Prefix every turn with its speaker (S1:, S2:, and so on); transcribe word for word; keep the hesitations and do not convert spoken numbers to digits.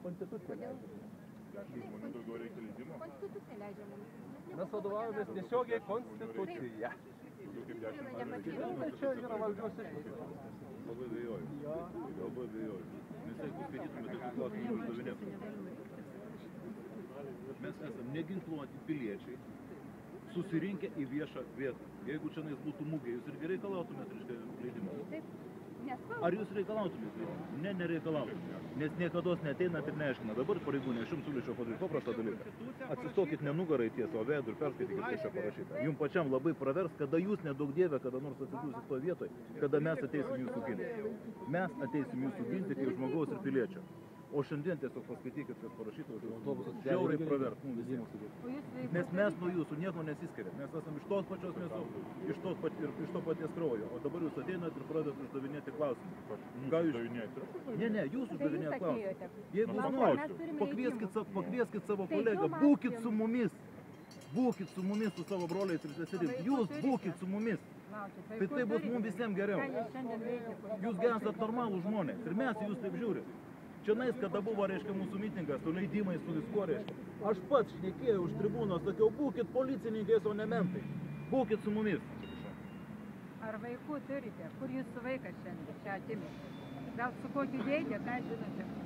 S1: Konstitucija leidžia.
S2: Dešimt žmonių daugiau reikia leidimo.
S3: Konstitucija leidžia mums.
S1: Mes vadovaujamės tiesiogiai konstitucija.
S2: Daugiau kaip dešimt žmonių reikia.
S1: Tai čia yra valdžios išlaidos.
S2: Labai vėjoju. Labai vėjoju. Nes jeigu skaitytume tokių klausimų uždavinėtume. Mes esame neginkluoti piliečiai, susirinkę į viešą vietą. Jeigu čia būtų mūgė, jūs irgi reikalautumėt, reiškia, leidimo?
S3: Taip.
S2: Ar jūs reikalautumėt leidimo? Ne, nereikalautumėt. Nes niekados neateinat ir neaiškina. Dabar pareigūnė, aš jums siūlyčiau padaryti paprastą dalyką. Atsistokit ne nugarai tiesą, o veidu ir perskaitykit, kas čia parašyta. Jums pačiam labai pravers, kada jūs nedaug dievė, kada nors atsidūsit to vietoj, kada mes ateisim jūsų ginti. Mes ateisim jūsų ginti kaip žmogaus ir piliečio. O šiandien tiesiog paskaitykit, kas parašyta, žiauriai pravert mums visiems. Nes mes nuo jūsų nieko nesiskiriam. Mes esame iš tos pačios mėsos, iš, iš to paties kraujo. O dabar jūs ateinat ir pradedat uždavinėti klausimus. Ką jūs uždavinėti? Ne, ne, jūs uždavinėti klausimus. Jeigu jūs norite, pakvieskit, pakvieskit savo kolegą, būkit su mumis. Būkit su mumis, su savo broliais ir seserimis. Jūs būkit su mumis. Tai tai bus mums visiems geriau. Jūs esat normalų žmonės ir mes jūs taip žiūrim. Čianais, kada buvo, reiškia, mūsų mitingas, su leidimais, su visko, reiškia. Aš pats šnekėjau už tribūnos, sakiau, būkit policininkais, o ne mentai. Būkit su mumis.
S3: Ar vaikų turite? Kur jūsų vaikas šiandien, šią atimį? Gal su kokiu dėdė, ką žinote?